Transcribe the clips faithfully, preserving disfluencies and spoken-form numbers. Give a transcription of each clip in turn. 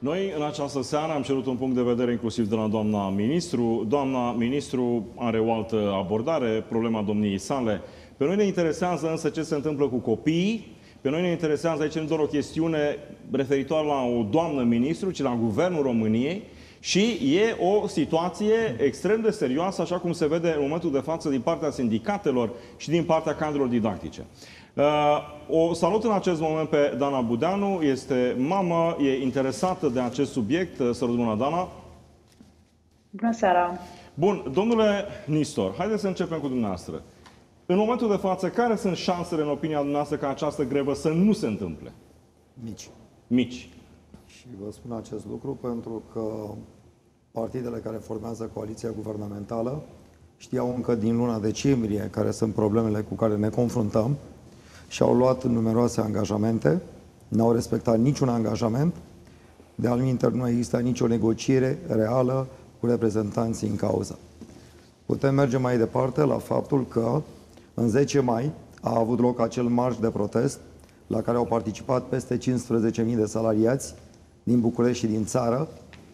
Noi, în această seară, am cerut un punct de vedere inclusiv de la doamna ministru. Doamna ministru are o altă abordare, problema domniei sale. Pe noi ne interesează însă ce se întâmplă cu copiii. Pe noi ne interesează aici nu doar o chestiune referitoare la o doamnă ministru, ci la Guvernul României. Și e o situație extrem de serioasă, așa cum se vede în momentul de față din partea sindicatelor și din partea cadrelor didactice. O salut în acest moment pe Dana Budeanu, este mamă, e interesată de acest subiect. Sărut bună, Dana! Bună seara! Bun, domnule Nistor, haideți să începem cu dumneavoastră. În momentul de față, care sunt șansele, în opinia dumneavoastră, ca această grevă să nu se întâmple? Mici. Mici. Și vă spun acest lucru pentru că partidele care formează coaliția guvernamentală știau încă din luna decembrie care sunt problemele cu care ne confruntăm și au luat numeroase angajamente, n-au respectat niciun angajament, de altminteri nu există nicio negociere reală cu reprezentanții în cauză. Putem merge mai departe la faptul că în zece mai a avut loc acel marș de protest la care au participat peste cincisprezece mii de salariați din București și din țară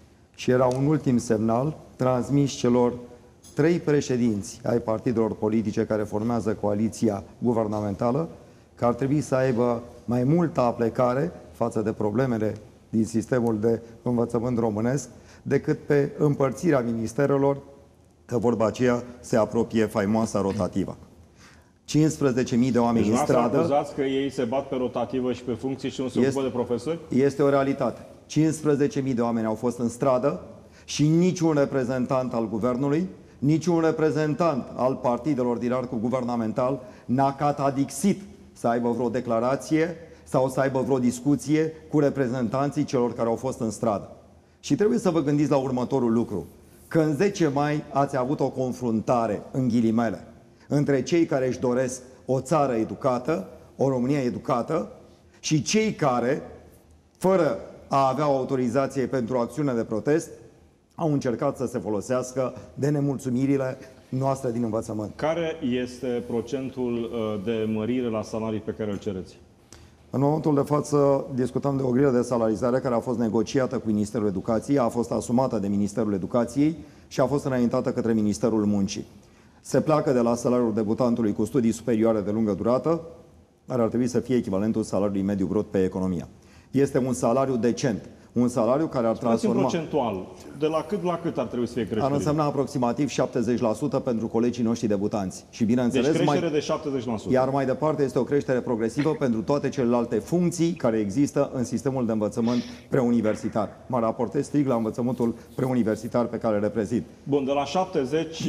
și era un ultim semnal transmis celor trei președinți ai partidelor politice care formează coaliția guvernamentală că ar trebui să aibă mai multă aplecare față de problemele din sistemul de învățământ românesc decât pe împărțirea ministerelor, că vorba aceea se apropie faimoasa rotativă. cincisprezece mii de oameni deci în stradă. acuzați că ei se bat pe rotativă și pe funcții și nu se ocupă de profesori? Este o realitate. cincisprezece mii de oameni au fost în stradă și niciun reprezentant al guvernului, niciun reprezentant al partidelor din arcul guvernamental n-a catadixit să aibă vreo declarație sau să aibă vreo discuție cu reprezentanții celor care au fost în stradă. Și trebuie să vă gândiți la următorul lucru. Că în zece mai ați avut o confruntare, în ghilimele, între cei care își doresc o țară educată, o Românie educată, și cei care, fără a avea o autorizație pentru o acțiune de protest, au încercat să se folosească de nemulțumirile noastre din învățământ. Care este procentul de mărire la salarii pe care îl cereți? În momentul de față discutăm de o grilă de salarizare care a fost negociată cu Ministerul Educației, a fost asumată de Ministerul Educației și a fost înaintată către Ministerul Muncii. Se pleacă de la salariul debutantului cu studii superioare de lungă durată, care ar trebui să fie echivalentul salariului mediu brut pe economia. Este un salariu decent. Un salariu care ar transforma... procentual. De la cât la cât ar trebui să fie creștere? Ar însemna aproximativ șaptezeci la sută pentru colegii noștri debutanți. Și bineînțeles, deci creștere mai... de șaptezeci la sută. Iar mai departe este o creștere progresivă pentru toate celelalte funcții care există în sistemul de învățământ preuniversitar. Mă raportez strict la învățământul preuniversitar pe care îl reprezint. Bun, de la șaptezeci,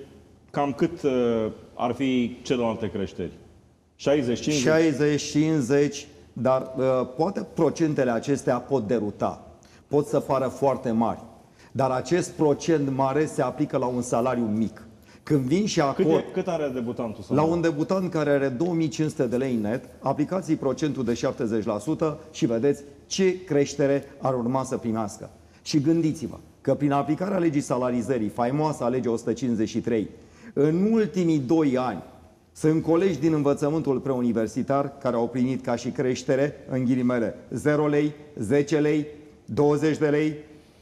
cam cât ar fi celelalte creșteri? șaizeci, cincizeci? șaizeci, cincizeci, dar uh, poate procentele acestea pot deruta, pot să pară foarte mari, dar acest procent mare se aplică la un salariu mic. Când vin și acord... Cât, e, cât are debutantul salariu? La un debutant care are două mii cinci sute de lei net, aplicați procentul de șaptezeci la sută și vedeți ce creștere ar urma să primească. Și gândiți-vă că prin aplicarea legii salarizării, faimoasa lege o sută cincizeci și trei, în ultimii doi ani, sunt colegi din învățământul preuniversitar care au primit ca și creștere, în ghilimele, zero lei, zece lei, douăzeci de lei,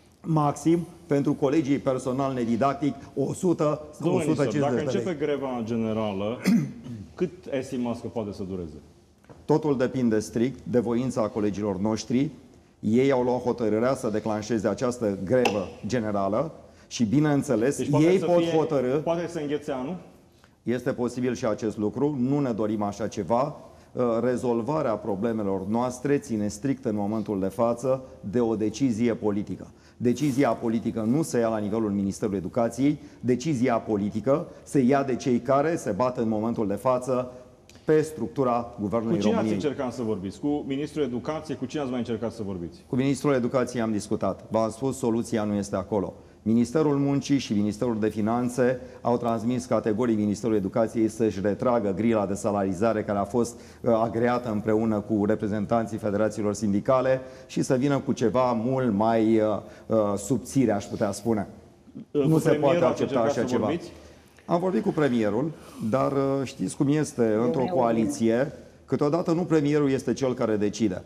maxim, pentru colegii personal nedidactic, o sută sau o sută cincizeci de lei. Dacă începe greva generală, cât estimați că poate să dureze? Totul depinde strict de voința colegilor noștri. Ei au luat hotărârea să declanșeze această grevă generală și, bineînțeles, deci ei pot fie, hotărâ... Poate să înghețe anul? Este posibil și acest lucru, nu ne dorim așa ceva. Rezolvarea problemelor noastre ține strict în momentul de față de o decizie politică. Decizia politică nu se ia la nivelul Ministerului Educației, decizia politică se ia de cei care se bat în momentul de față pe structura Guvernului României. Cu cine ați încercat să vorbiți? Cu Ministrul Educației? Cu cine ați mai încercat să vorbiți? Cu Ministrul Educației am discutat. V-am spus, soluția nu este acolo. Ministerul Muncii și Ministerul de Finanțe au transmis categoric Ministerul Educației să-și retragă grila de salarizare care a fost uh, agreată împreună cu reprezentanții federațiilor sindicale și să vină cu ceva mult mai uh, uh, subțire, aș putea spune. Uh, nu se poate accepta așa ceva. Vorbiți? Am vorbit cu premierul, dar uh, știți cum este într-o coaliție, câteodată nu premierul este cel care decide.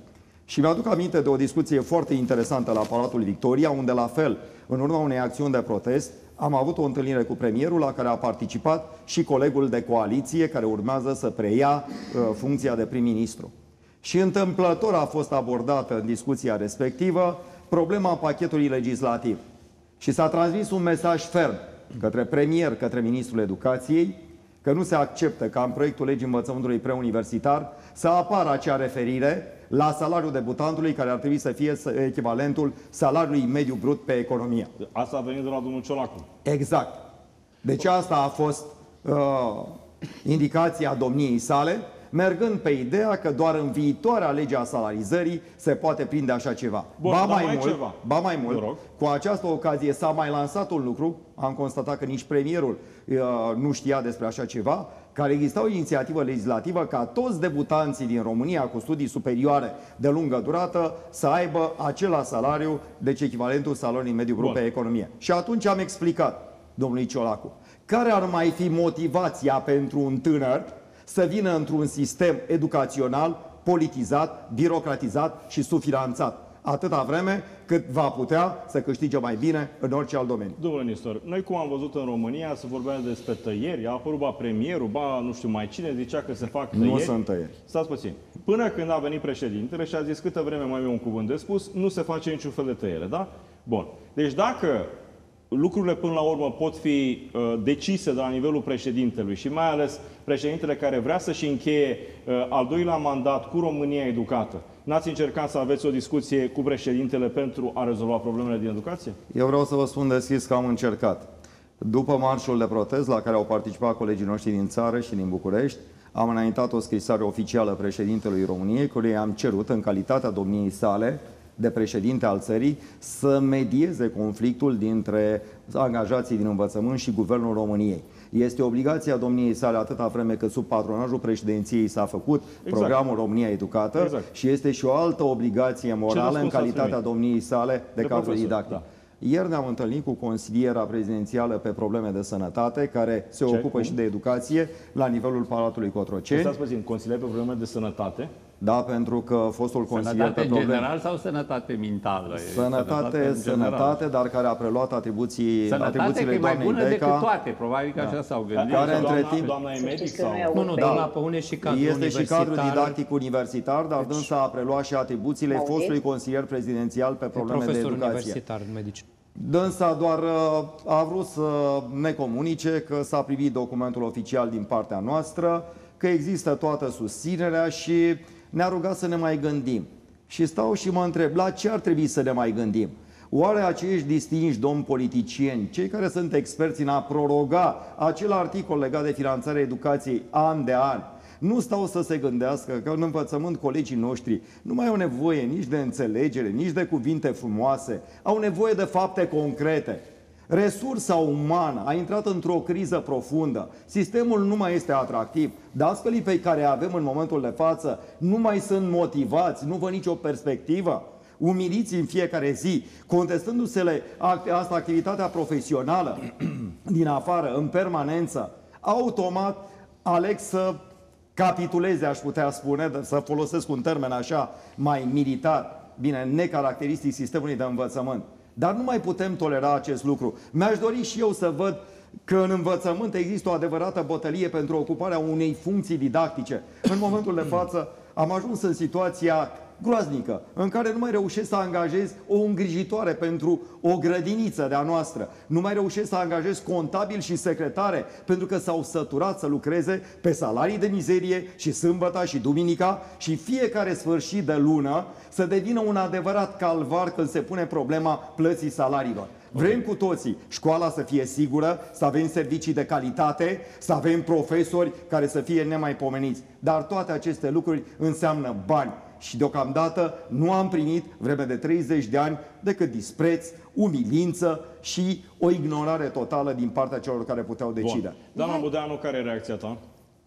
Și mi-aduc aminte de o discuție foarte interesantă la Palatul Victoria, unde la fel, în urma unei acțiuni de protest, am avut o întâlnire cu premierul la care a participat și colegul de coaliție care urmează să preia uh, funcția de prim-ministru. Și întâmplător a fost abordată în discuția respectivă problema pachetului legislativ. Și s-a transmis un mesaj ferm către premier, către ministrul educației, că nu se acceptă ca în proiectul legii învățământului preuniversitar să apară acea referire la salariul debutantului, care ar trebui să fie echivalentul salariului mediu brut pe economie. Asta a venit de la domnul Ciolacu. Exact. Deci asta a fost uh, indicația domniei sale, mergând pe ideea că doar în viitoarea lege a salarizării se poate prinde așa ceva. Bun, ba, mai mai mult, ceva. ba mai mult, cu această ocazie s-a mai lansat un lucru, am constatat că nici premierul uh, nu știa despre așa ceva, care exista o inițiativă legislativă ca toți debutanții din România cu studii superioare de lungă durată să aibă același salariu, deci echivalentul salariului mediu brut pe economie. Și atunci am explicat domnului Ciolacu care ar mai fi motivația pentru un tânăr să vină într-un sistem educațional politizat, birocratizat și subfinanțat, atâta vreme cât va putea să câștige mai bine în orice alt domeniu. Domnule Nistor, noi cum am văzut în România, se vorbea despre tăieri, a apărut ba premierul, ba nu știu mai cine, zicea că se fac tăieri. Nu sunt tăieri. Stați puțin. Până când a venit președintele și a zis câtă vreme mai e un cuvânt de spus, nu se face niciun fel de tăiere, da? Bun. Deci dacă lucrurile până la urmă pot fi uh, decise de la nivelul președintelui și mai ales președintele care vrea să-și încheie uh, al doilea mandat cu România educată, n-ați încercat să aveți o discuție cu președintele pentru a rezolva problemele din educație? Eu vreau să vă spun deschis că am încercat. După marșul de protest la care au participat colegii noștri din țară și din București, am înaintat o scrisoare oficială președintelui României, căruia am cerut, în calitatea domniei sale de președinte al țării, să medieze conflictul dintre angajații din învățământ și Guvernul României. Este obligația domniei sale atâta vreme cât sub patronajul președinției s-a făcut exact. programul România Educată exact. și este și o altă obligație morală în calitatea domniei sale de, de cadru didactic. Da. Ieri ne-am întâlnit cu consiliera prezidențială pe probleme de sănătate, care se Ce? ocupă Cum? și de educație la nivelul Palatului Cotroceni. Stați puțin, consilier pe probleme de sănătate? Da, pentru că fostul consilier sănătate pe probleme... general sau sănătate mentală? Sănătate, sănătate, sănătate, dar care a preluat atribuții, sănătate atribuțiile doamnei Deca. Sănătate e mai bună decât toate, probabil că da. așa s-au gândit. Care doamna, între timp... Doamna e medic sau... Nu, nu, doamna Păune și cadru Este universitar. și cadru didactic universitar, dar deci... dânsa a preluat și atribuțiile okay. fostului consilier prezidențial pe probleme de educație. Profesor universitar în medicină. Dânsa doar a vrut să ne comunice că s-a primit documentul oficial din partea noastră, că există toată susținerea și ne-a rugat să ne mai gândim. Și stau și mă întreb, la ce ar trebui să ne mai gândim? Oare acești distinși domni politicieni, cei care sunt experți în a proroga acel articol legat de finanțarea educației an de an, nu stau să se gândească că în învățământ colegii noștri nu mai au nevoie nici de înțelegere, nici de cuvinte frumoase, au nevoie de fapte concrete. Resursa umană a intrat într-o criză profundă, sistemul nu mai este atractiv, dascălii pe care avem în momentul de față nu mai sunt motivați, nu văd nicio perspectivă, umiliți în fiecare zi, contestându-se asta activitatea profesională din afară, în permanență, automat aleg să capituleze, aș putea spune, să folosesc un termen așa mai militar, bine, necaracteristic sistemului de învățământ. Dar nu mai putem tolera acest lucru. Mi-aș dori și eu să văd că în învățământ există o adevărată bătălie pentru ocuparea unei funcții didactice. În momentul de față am ajuns în situația groaznică, în care nu mai reușesc să angajez o îngrijitoare pentru o grădiniță de-a noastră. Nu mai reușesc să angajez contabili și secretare, pentru că s-au săturat să lucreze pe salarii de mizerie și sâmbăta și duminica și fiecare sfârșit de lună să devină un adevărat calvar când se pune problema plății salariilor. Vrem cu toții școala să fie sigură, să avem servicii de calitate, să avem profesori care să fie nemaipomeniți. Dar toate aceste lucruri înseamnă bani. Și deocamdată nu am primit, vreme de treizeci de ani, decât dispreț, umilință și o ignorare totală din partea celor care puteau decide. Bun. Doamna Budeanu, care e reacția ta?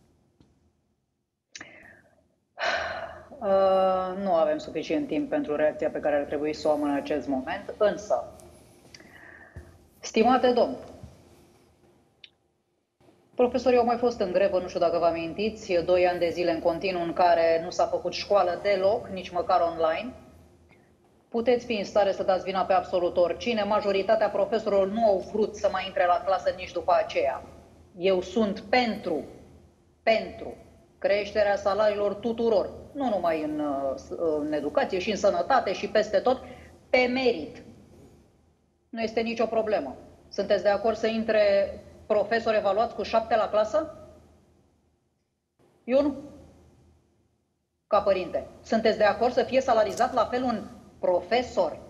Uh, nu avem suficient timp pentru reacția pe care ar trebui să o am în acest moment, însă, stimate domn, Profesorii au mai fost în grevă, nu știu dacă vă amintiți, doi ani de zile în continuu în care nu s-a făcut școală deloc, nici măcar online. Puteți fi în stare să dați vina pe absolut oricine. Majoritatea profesorilor nu au vrut să mai intre la clasă nici după aceea. Eu sunt pentru, pentru creșterea salariilor tuturor, nu numai în, în educație, și în sănătate și peste tot, pe merit. Nu este nicio problemă. Sunteți de acord să intre profesori evaluați cu șapte la clasă? Eu nu. Ca părinte. Sunteți de acord să fie salarizat la fel un profesor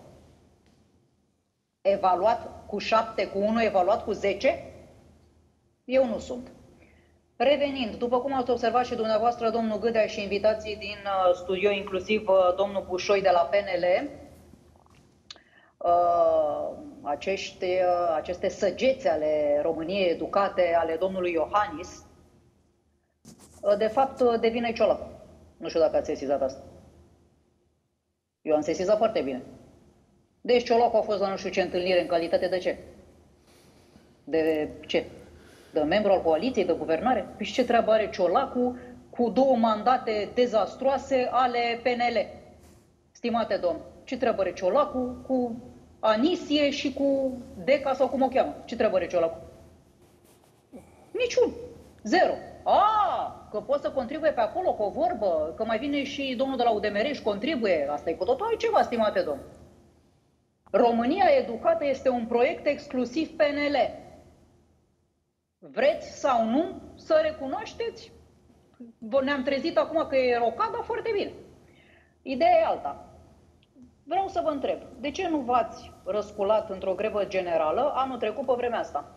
evaluat cu șapte, cu unul evaluat cu zece? Eu nu sunt. Revenind, după cum ați observat și dumneavoastră, domnul Gâdea și invitații din uh, studio, inclusiv uh, domnul Bușoi de la P N L, uh, acești, uh, aceste săgeți ale României educate, ale domnului Iohannis, uh, de fapt uh, devine Ciolacu. Nu știu dacă ați sesizat asta. Eu am sesizat foarte bine. Deci Ciolacu a fost la nu știu ce întâlnire în calitate de ce? De ce? De membru al coaliției, de guvernare? Păi ce treabă are Ciolacu cu două mandate dezastroase ale P N L? Stimate domn, ce treabă are Ciolacu cu Anisie și cu Deca sau cum o cheamă? Ce treabă are Ciolacu? Niciun. Zero. A, că poți să contribuie pe acolo cu o vorbă, că mai vine și domnul de la U D M R și contribuie. Asta e cu totul altceva, stimate domn. România educată este un proiect exclusiv P N L. Vreți sau nu să recunoașteți? Ne-am trezit acum că e rocada, foarte bine. Ideea e alta. Vreau să vă întreb, de ce nu v-ați răsculat într-o grevă generală anul trecut pe vremea asta?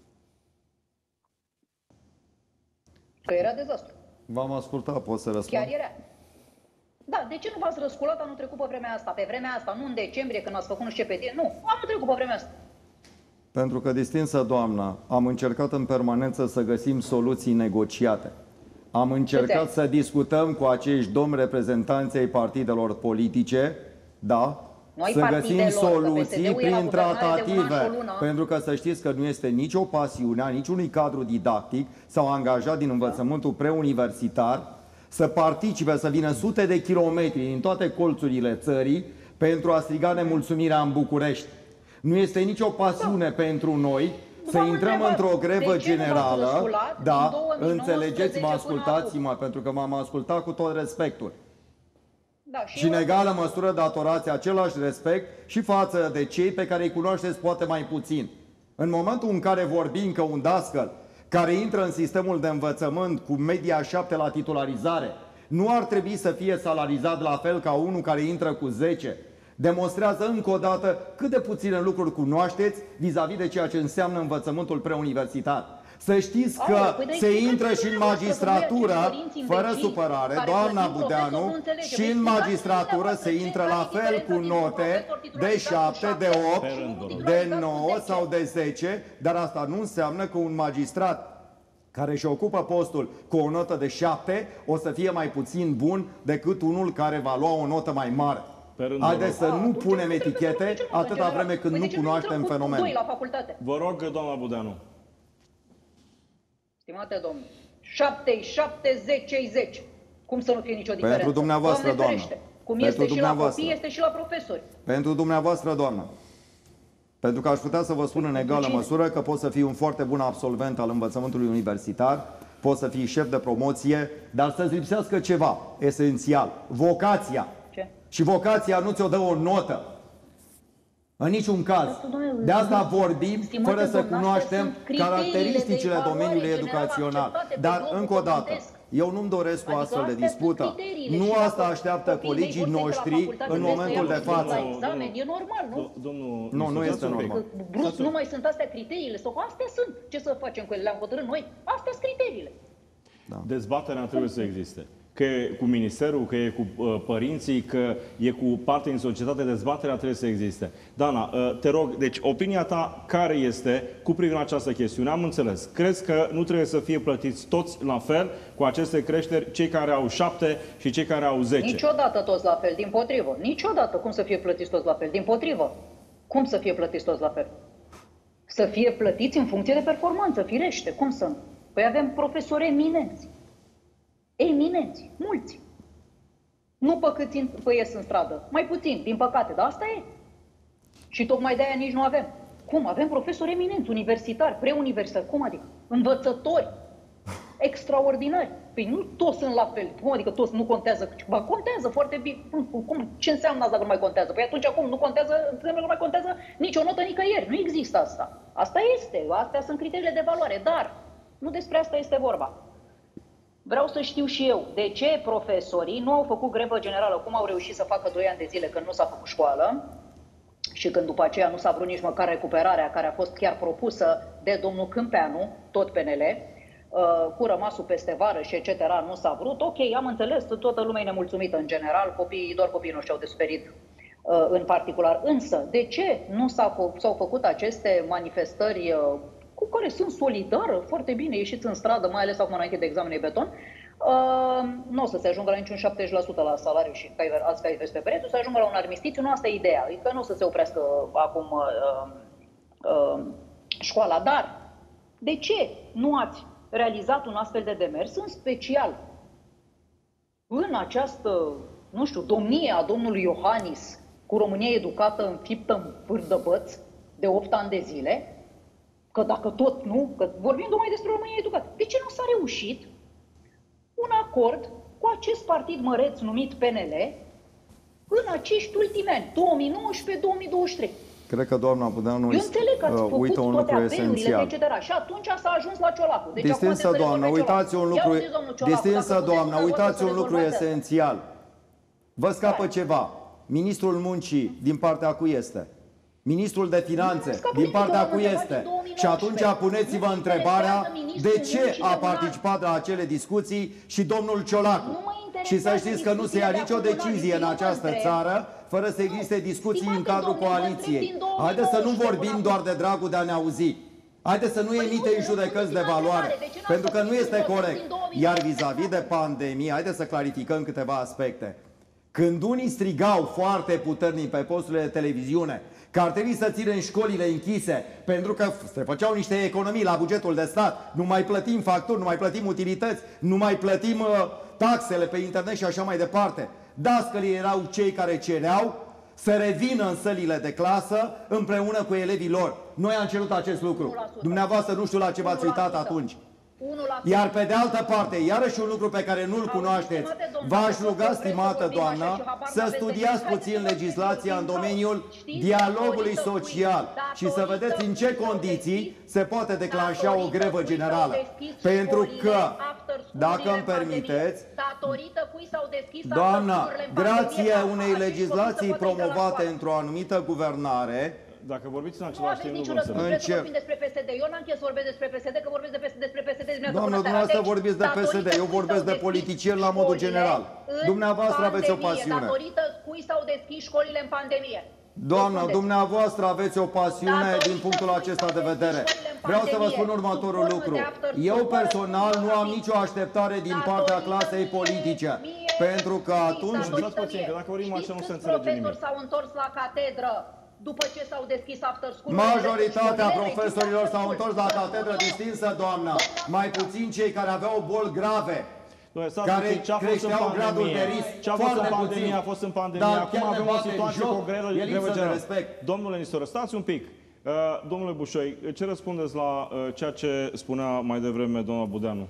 Că era dezastru. V-am ascultat, pot să răspund? Chiar era. Da, de ce nu v-ați răsculat anul trecut pe vremea asta? Pe vremea asta, nu în decembrie când ați făcut nu știu ce pe tine, nu, anul trecut pe vremea asta. Pentru că, distinsă doamnă, am încercat în permanență să găsim soluții negociate. Am încercat să discutăm cu acești domni reprezentanți ai partidelor politice, da? Noi să găsim soluții prin tratative. Pentru că să știți că nu este nicio pasiune a niciunui cadru didactic sau angajat din învățământul preuniversitar să participe, să vină sute de kilometri din toate colțurile țării pentru a striga nemulțumirea în București. Nu este nicio pasiune da. pentru noi să intrăm într-o grevă generală. Da, înțelegeți-mă, ascultați-mă, pentru că m-am ascultat cu tot respectul. Da, și și în egală măsură datorați același respect și față de cei pe care îi cunoașteți poate mai puțin. În momentul în care vorbim că un dascăl care intră în sistemul de învățământ cu media șapte la titularizare nu ar trebui să fie salarizat la fel ca unul care intră cu zece, demonstrează încă o dată cât de puține lucruri cunoașteți vis-a-vis de ceea ce înseamnă învățământul preuniversitar. Să știți că Aole, păi se intră și în magistratură, fără supărare, doamna Budeanu, și în magistratură se intră la fel cu note de șapte, de opt, de nouă sau de zece, dar asta nu înseamnă că un magistrat care își ocupă postul cu o notă de șapte o să fie mai puțin bun decât unul care va lua o notă mai mare. Haideți să nu punem etichete atâta vreme când nu cunoaștem fenomenul. Vă rog, doamna Budeanu. Stimate domn, șapte șapte, zece zece. Cum să nu fie nicio diferență? Pentru dumneavoastră, doamnă. Cum este și la copii, este și la profesori. Pentru dumneavoastră, doamnă. Pentru că aș putea să vă spun în egală măsură că pot să fii un foarte bun absolvent al învățământului universitar, poți să fii șef de promoție, dar să-ți lipsească ceva esențial, vocația. Ce? Și vocația nu ți-o dă o notă. În niciun caz. De asta vorbim fără să cunoaștem caracteristicile domeniului educațional. Dar, încă o dată, eu nu-mi doresc o astfel de dispută. Nu asta așteaptă colegii noștri în momentul de față. E normal, nu? Nu, nu este normal. Brusc nu mai sunt astea criteriile. Sau astea sunt. Ce să facem cu ele? Le-am hotărât noi. Astea sunt criteriile. Dezbaterea trebuie să existe. Că e cu ministerul, că e cu uh, părinții, că e cu parte din societate, dezbaterea trebuie să existe. Dana, uh, te rog, deci opinia ta care este cu privire la această chestiune? Am înțeles. Crezi că nu trebuie să fie plătiți toți la fel cu aceste creșteri, cei care au șapte și cei care au zece? Niciodată toți la fel, dimpotrivă. Niciodată. Cum să fie plătiți toți la fel? Dimpotrivă. Cum să fie plătiți toți la fel? Să fie plătiți în funcție de performanță, firește. Cum să nu? Păi avem profesori eminenți. Eminenți, mulți. Nu pe cât păi ies în stradă, mai puțin, din păcate, dar asta e. Și tocmai de-aia nici nu avem. Cum? Avem profesori eminenți, universitari, preuniversitari, cum adică? Învățători, extraordinari. Păi nu toți sunt la fel. Cum adică toți nu contează? Ba, contează foarte bine. Cum? Ce înseamnă asta că nu mai contează? Păi atunci acum nu contează, înseamnă că nu mai contează nicio notă nicăieri. Nu există asta. Asta este, astea sunt criteriile de valoare, dar nu despre asta este vorba. Vreau să știu și eu de ce profesorii nu au făcut grevă generală, cum au reușit să facă doi ani de zile când nu s-a făcut școală și când după aceea nu s-a vrut nici măcar recuperarea care a fost chiar propusă de domnul Câmpeanu, tot P N L, cu rămasul peste vară și et cetera. Nu s-a vrut. Ok, am înțeles, toată lumea e nemulțumită în general, copiii, doar copiii noștri au desferit în particular. Însă, de ce nu s-au făcut aceste manifestări cu care sunt solidară, foarte bine, ieșiți în stradă, mai ales acum înainte de examenul beton, uh, nu o să se ajungă la niciun șaptezeci la sută la salariu și alți cai peste pereți, o să ajungă la un armistițiu, nu asta e ideea, adică nu o să se oprească acum uh, uh, școala, dar de ce nu ați realizat un astfel de demers, în special în această, nu știu, domnie a domnului Iohannis, cu România educată, înfiptă în pârdăbăț de opt ani de zile, că dacă tot nu, că vorbim numai despre România educată, de ce nu s-a reușit un acord cu acest partid măreț numit P N L în acești ultimi ani, două mii nouăsprezece două mii douăzeci și trei? Cred că doamna Budeanu Eu înțeleg că ați uh, făcut un toate lucru apelurile, esențial. et cetera. Și atunci s-a ajuns la Ciolacu. Deci distinsă doamnă, uitați un lucru, distinsă doamnă, uitați un lucru esențial. Vă scapă ceva. Ministrul Muncii, din partea cui este? Ministrul de Finanțe, din partea cui este? Și atunci puneți-vă întrebarea de ce a participat la acele discuții și domnul Ciolacu. Și să știți că nu se ia nicio decizie în această țară fără să existe discuții în cadrul coaliției. Haideți să nu vorbim doar de dragul de a ne auzi. Haideți să nu emitem judecăți de valoare, pentru că nu este corect. Iar vis-a-vis de pandemie, haideți să clarificăm câteva aspecte. Când unii strigau foarte puternic pe posturile de televiziune că ar trebui să ținem școlile închise pentru că se făceau niște economii la bugetul de stat, nu mai plătim facturi, nu mai plătim utilități, nu mai plătim uh, taxele pe internet și așa mai departe. Dascălii erau cei care cereau să revină în sălile de clasă împreună cu elevii lor. Noi am cerut acest lucru. Dumneavoastră nu știu la ce v-ați uitat atunci. Iar pe de altă parte, iarăși un lucru pe care nu-l cunoașteți, v-aș ruga, stimată doamnă, să studiați puțin legislația în domeniul dialogului social și să vedeți în ce condiții se poate declanșa o grevă generală. Pentru că, dacă îmi permiteți, doamnă, grație unei legislații promovate într-o anumită guvernare, dacă vorbiți în același timp, nu vom să vorbim despre P S D. Eu n-am chef să vorbesc despre P S D, că vorbesc despre P S D. Doamnă, dumneavoastră vorbiți de P S D, eu vorbesc de politicieni la modul general. Dumneavoastră aveți o pasiune. Datorită cui s-au deschis școlile în pandemie? Doamnă, dumneavoastră aveți o pasiune din punctul acesta de vedere. Vreau să vă spun următorul lucru. Eu personal nu am nicio așteptare din partea clasei politice. Pentru că atunci... Profesori s-au întors la catedră după ce s-au deschis after school. Majoritatea profesorilor s-au întors la catedră, distinsă doamnă. Mai puțin cei care aveau boli grave, care creșteau gradul de risc. Ce a fost în pandemie, a fost în pandemie. Acum avem o situație cu o grevă generală. Domnule Nistor, stați un pic. Domnule Bușoi, ce răspundeți la ceea ce spunea mai devreme doamna Budeanu?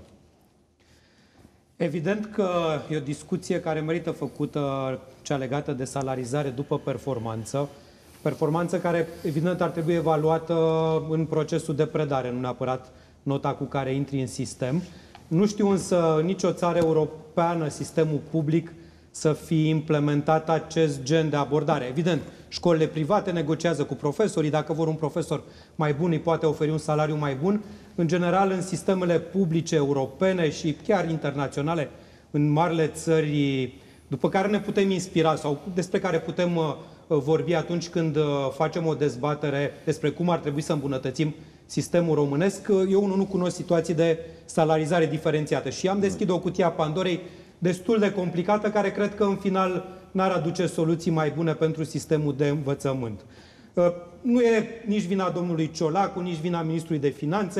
Evident că e o discuție care merită făcută, cea legată de salarizare după performanță. Performanță care, evident, ar trebui evaluată în procesul de predare, nu neapărat nota cu care intri în sistem. Nu știu însă nicio țară europeană, sistemul public, să fi implementat acest gen de abordare. Evident, școlile private negociază cu profesorii, dacă vor un profesor mai bun, îi poate oferi un salariu mai bun. În general, în sistemele publice europene și chiar internaționale, în marile țări după care ne putem inspira sau despre care putem uh, vorbi atunci când uh, facem o dezbatere despre cum ar trebui să îmbunătățim sistemul românesc, eu unul nu cunosc situații de salarizare diferențiată și am deschis o cutie a Pandorei destul de complicată, care cred că în final n-ar aduce soluții mai bune pentru sistemul de învățământ. Nu e nici vina domnului Ciolacu, nici vina ministrului de Finanțe,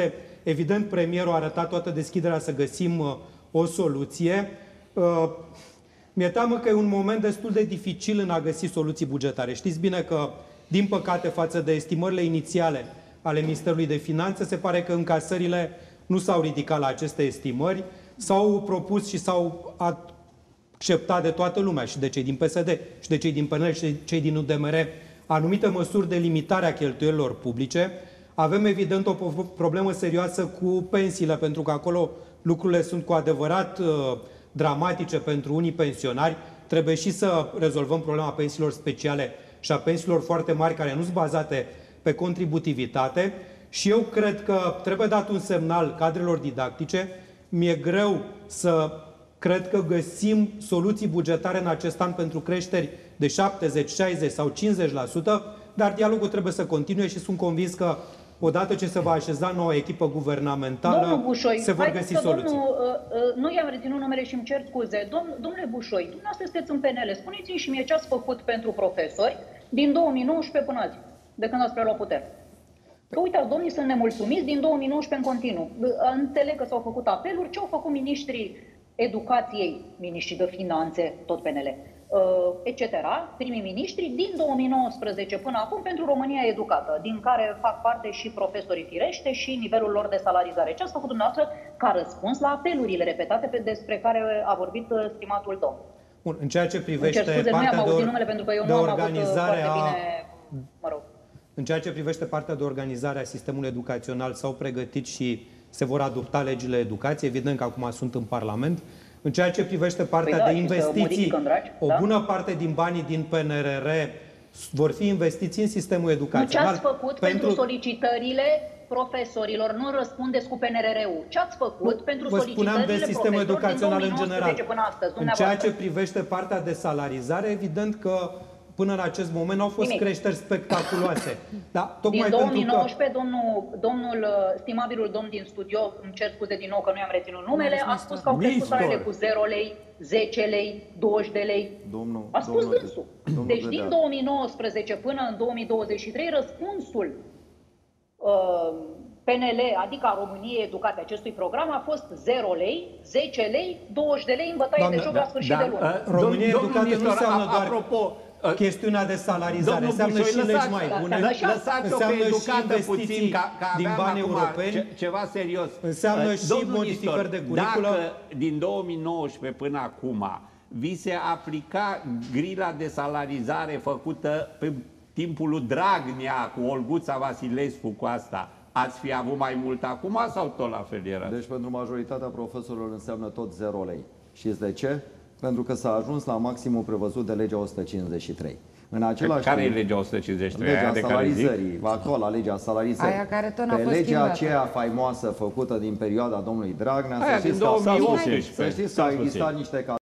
Evident, premierul a arătat toată deschiderea să găsim uh, o soluție. Uh, Mi-e teamă că e un moment destul de dificil în a găsi soluții bugetare. Știți bine că, din păcate, față de estimările inițiale ale Ministerului de Finanțe, se pare că încasările nu s-au ridicat la aceste estimări, s-au propus și s-au acceptat de toată lumea, și de cei din P S D, și de cei din P N L, și de cei din U D M R, anumite măsuri de limitare a cheltuielilor publice. Avem, evident, o problemă serioasă cu pensiile, pentru că acolo lucrurile sunt cu adevărat uh, dramatice pentru unii pensionari. Trebuie și să rezolvăm problema pensiilor speciale și a pensiilor foarte mari, care nu sunt bazate pe contributivitate. Și eu cred că trebuie dat un semnal cadrelor didactice. Mi-e greu să cred că găsim soluții bugetare în acest an pentru creșteri de șaptezeci, șaizeci sau cincizeci la sută, dar dialogul trebuie să continue și sunt convins că odată ce se va așeza noua echipă guvernamentală, Bușoi, se vor găsi soluții. Domnul, uh, nu i-am reținut numele și îmi cer scuze. Domn, domnule Bușoi, dumneavoastră sunteți în P N L. Spuneți-mi și mie ce ați făcut pentru profesori din două mii nouăsprezece până azi, de când ați preluat puterea. Că uitați, domnii sunt nemulțumiți din două mii nouăsprezece în continuu. Înțeleg că s-au făcut apeluri. Ce au făcut ministrii educației, ministrii de finanțe, tot P N L, et cetera, primii miniștri din două mii nouăsprezece până acum pentru România Educată, din care fac parte și profesorii firește și nivelul lor de salarizare. Ce ați făcut dumneavoastră ca răspuns la apelurile repetate pe despre care a vorbit stimatul domn? Bun, în ceea ce privește scuze, partea nu de, or numele, pentru că eu de nu organizare am avut a... bine, mă rog. În ceea ce privește partea de organizare a sistemului educațional, s-au pregătit și se vor adopta legile educației, evident că acum sunt în Parlament. În ceea ce privește partea păi da, de investiții, dragi, o da? bună parte din banii din P N R R vor fi investiți în sistemul educațional. Nu, ce ați făcut pentru, pentru solicitările profesorilor? Nu răspundeți cu P N R R-ul. Ce ați făcut nu, pentru vă solicitările de sistemul educațional în general. Până astăzi, în ceea ce privește partea de salarizare, evident că până în acest moment au fost Nimic. creșteri spectaculoase. Da, tocmai din două mii nouăsprezece, că... domnul, domnul, stimabilul domn din studio, îmi cer scuze din nou că nu i-am reținut numele, a spus că au crescut salariile cu zero lei, zece lei, douăzeci de lei. Domnul, a spus domnul, dânsul. domnul Deci Vedea. din două mii nouăsprezece până în două mii douăzeci și trei, răspunsul uh, P N L, adică a României Educate, acestui program, a fost zero lei, zece lei, douăzeci de lei în bătaie Doamne, de joc da, la sfârșit da, de lună. uh, România Domn, Educată nu înseamnă doar apropo, chestiunea de salarizare, domnul înseamnă Bușoi, și legi lăsați, mai bune, lăsați-o pe înseamnă și educată investiții puțin, ca, ca din aveam bani acum europeni, ce, ceva serios. înseamnă Uh, și domnul modificări Nistor, de curiculă. Dacă din două mii nouăsprezece până acum vi se aplica grila de salarizare făcută pe timpul lui Dragnea cu Olguța Vasilescu, cu asta, ați fi avut mai mult acum sau tot la fel era? Deci pentru majoritatea profesorilor înseamnă tot zero lei. Știți de ce? Pentru că s-a ajuns la maximul prevăzut de legea o sută cincizeci și trei. În același care timp, e legea o sută cincizeci și trei? legea Aia de care zic? salarizării, actuala legea salarizării. Aia care tot n-a Pe fost legea schimbată. aceea faimoasă făcută din perioada domnului Dragnea, Aia să din știți că, două mii optsprezece. să știți că au existat niște